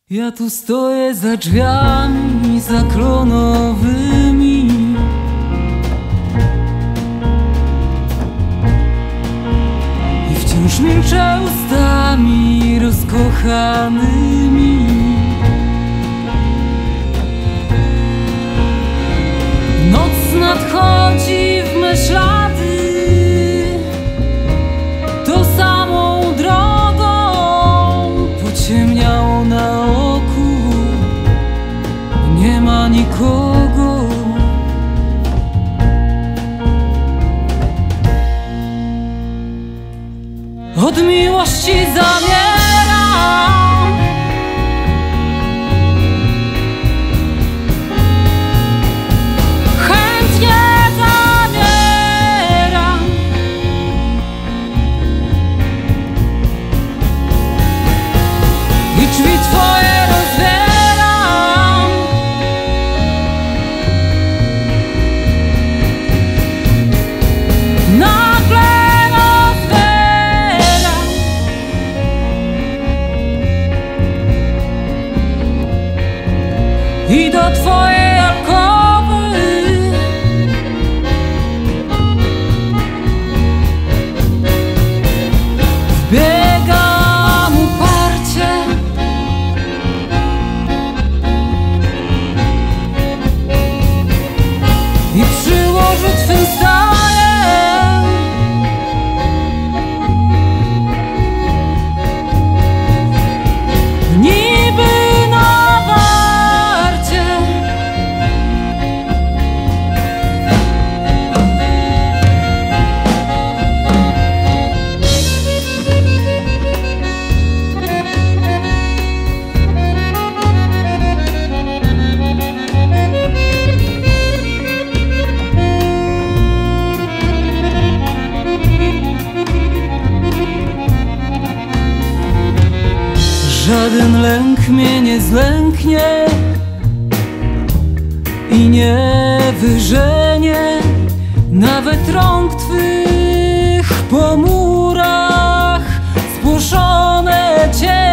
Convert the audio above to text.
Ja tu stoję za drzwiami zaklonowymi i wciąż milczę ustami rozkochanymi. Noc nadchodzi w me ślady tą samą drogą, pociemniało na oku, nie ma nikogo. Od miłości zamieram, chętnie zamieram, i drzwi twoje rozbieram. Nagle rozbieram i do twojej alkowy wbiegam uparcie. I przy łożu twym staję, niby na warcie. Żaden lęk mnie nie zlęknie i nie wyżenie, nawet rąk twych po murach spłoszone cienie.